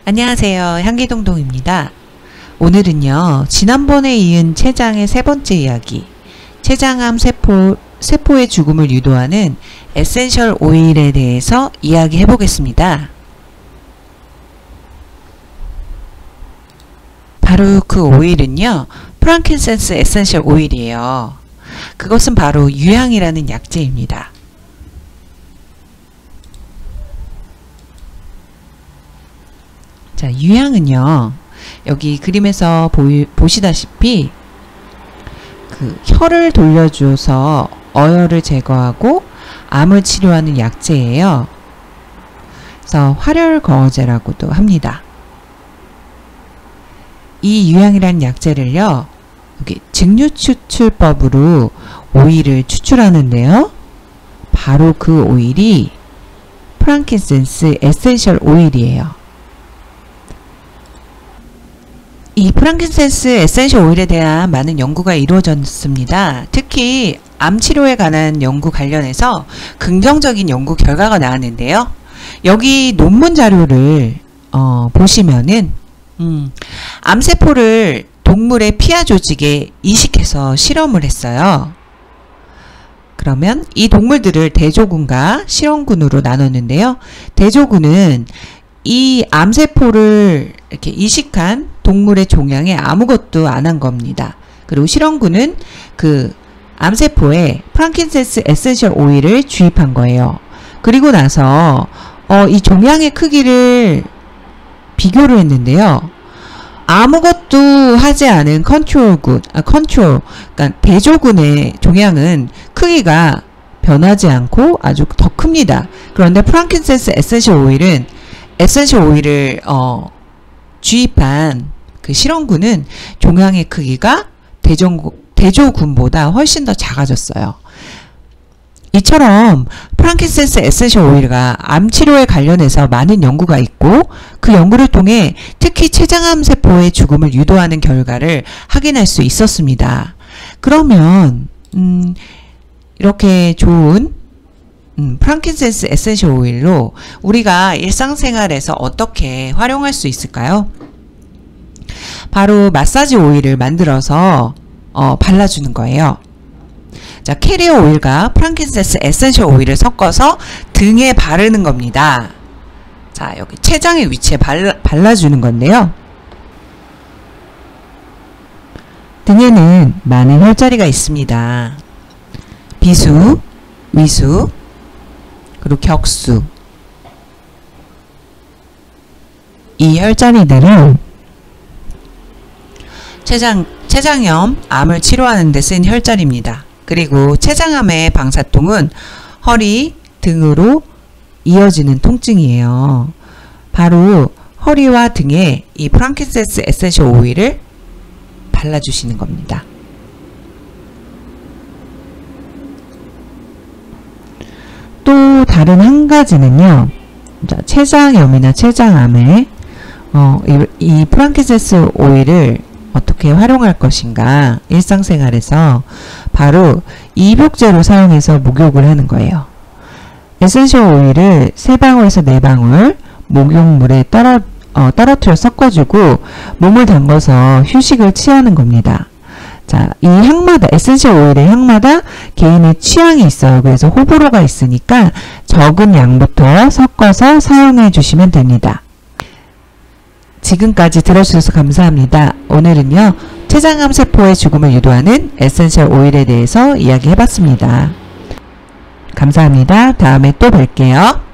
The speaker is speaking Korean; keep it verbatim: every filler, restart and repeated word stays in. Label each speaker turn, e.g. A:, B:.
A: 안녕하세요. 향기동동입니다. 오늘은요, 지난번에 이은 췌장의 세 번째 이야기, 췌장암 세포, 세포의 죽음을 유도하는 에센셜 오일에 대해서 이야기해 보겠습니다. 바로 그 오일은요, 프랑킨센스 에센셜 오일이에요. 그것은 바로 유향이라는 약재입니다. 자, 유향은요, 여기 그림에서 보이, 보시다시피 그 혀를 돌려줘서 어혈을 제거하고 암을 치료하는 약재예요. 그래서 활혈거어제라고도 합니다. 이 유향이라는 약재를요, 여기 증류추출법으로 오일을 추출하는데요. 바로 그 오일이 프랑킨센스 에센셜 오일이에요. 이 프랑킨센스 에센셜 오일에 대한 많은 연구가 이루어졌습니다. 특히 암 치료에 관한 연구 관련해서 긍정적인 연구 결과가 나왔는데요. 여기 논문 자료를 어, 보시면은 음, 암세포를 동물의 피하 조직에 이식해서 실험을 했어요. 그러면 이 동물들을 대조군과 실험군으로 나눴는데요. 대조군은 이 암세포를 이렇게 이식한 동물의 종양에 아무것도 안 한 겁니다. 그리고 실험군은 그 암세포에 프랑킨센스 에센셜 오일을 주입한 거예요. 그리고 나서 어, 이 종양의 크기를 비교를 했는데요. 아무것도 하지 않은 컨트롤군, 아, 컨트롤, 그러니까 대조군의 종양은 크기가 변하지 않고 아주 더 큽니다. 그런데 프랑킨센스 에센셜 오일은 에센셜 오일을 어, 주입한 그 실험군은 종양의 크기가 대조, 대조군보다 훨씬 더 작아졌어요. 이처럼 프랑킨센스 에센셜 오일과 암 치료에 관련해서 많은 연구가 있고 그 연구를 통해 특히 췌장암 세포의 죽음을 유도하는 결과를 확인할 수 있었습니다. 그러면 음, 이렇게 좋은 음, 프랑킨센스 에센셜 오일로 우리가 일상생활에서 어떻게 활용할 수 있을까요? 바로 마사지 오일을 만들어서 어, 발라주는 거예요. 자, 캐리어 오일과 프랑킨센스 에센셜 오일을 섞어서 등에 바르는 겁니다. 자, 여기 췌장의 위치에 발라, 발라주는 건데요. 등에는 많은 혈자리가 있습니다. 비수, 위수, 그리고 격수. 이 혈자리들은 췌장, 췌장염, 암을 치료하는 데 쓴 혈자리입니다. 그리고 췌장암의 방사통은 허리, 등으로 이어지는 통증이에요. 바로 허리와 등에 이 프랑킨센스 에센셜 오일을 발라주시는 겁니다. 또 다른 한 가지는요, 췌장염이나 췌장암에 어, 이, 이 프랑킨센스 오일을 어떻게 활용할 것인가, 일상생활에서 바로 입욕제로 사용해서 목욕을 하는 거예요. 에센셜 오일을 세 방울에서 네 방울 목욕물에 떨어, 어, 떨어뜨려 섞어주고 몸을 담궈서 휴식을 취하는 겁니다. 자, 이 향마다, 에센셜 오일의 향마다 개인의 취향이 있어요. 그래서 호불호가 있으니까 적은 양부터 섞어서 사용해 주시면 됩니다. 지금까지 들어주셔서 감사합니다. 오늘은요, 췌장암 세포의 죽음을 유도하는 에센셜 오일에 대해서 이야기해봤습니다. 감사합니다. 다음에 또 뵐게요.